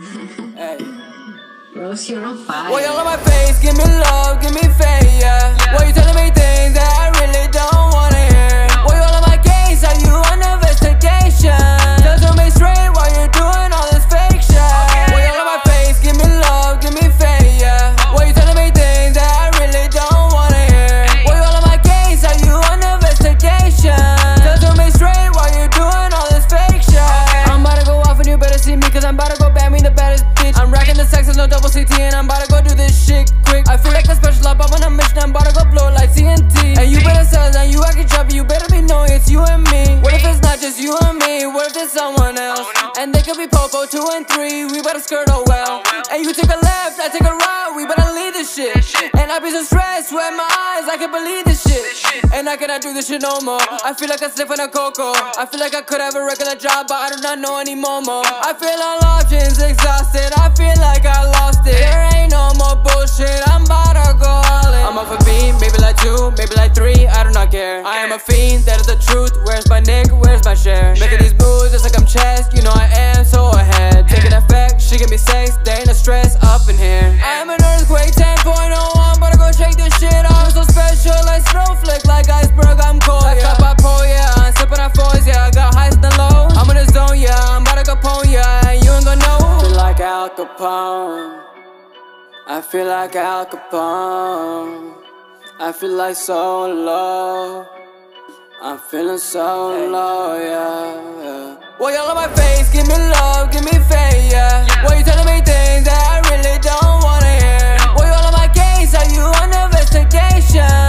Hey. Roast, you're on fire. Why y'all on my face? Give me love, give me faith, yeah. Why you telling me things that I really don't wanna hear? Why you all on my case? Are you on investigation? Tell me straight why you're doing all this fake shit. Why y'all on my face? Give me love, give me faith, yeah. Why you telling me things that I really don't wanna hear? Why you all on my case? Are you on investigation? Tell me straight why you're doing all this fake shit. I'm about to go off and you better see me, cause I'm about to go bang me the baddest bitch. I'm racking the sex, no double CT, and I'm about to go do this shit quick. I feel like a special up, I'm on a mission, I'm about to go blow like TNT. And you better sell and you acting chubby, you better be knowing it's you and me. What if it's not just you and me? What if there's someone else? And they could be Popo 2 and 3, we better skirt oh well. And you take a left, I take a right, we better leave this shit. And I be so stressed, sweat my eyes, I can't believe this shit. And I cannot do this shit no more. I feel like I'm sniffing a cocoa. I feel like I could have a regular job, but I do not know any more. I feel all options exhausted, I feel like I lost it. There ain't no more bullshit, I'm about to go all in. I'm off a beat, maybe like 2, maybe like 3, I do not care. I am a fiend, that is the truth, where's my nick, where's my share? Making these moves just like I'm chess, you know I am so ahead. Taking effect, she give me sex, there ain't no stress up in here. I am an earthquake 10.0, I'm about to go shake this shit off. I'm so special like snowflake, like iceberg, I'm cold, yeah. I got bipolar, yeah, I'm sipping on fours, yeah. I got highs and lows, I'm in the zone, yeah. I'm about to go pone, yeah, and you ain't gonna know. I feel like Al Capone, I feel like Al Capone, I feel like so low, I'm feeling so low, yeah. Why y'all on my face? Give me love, give me faith, yeah. Why you telling me things that I really don't wanna hear? Why you all on my case? Are you on investigation?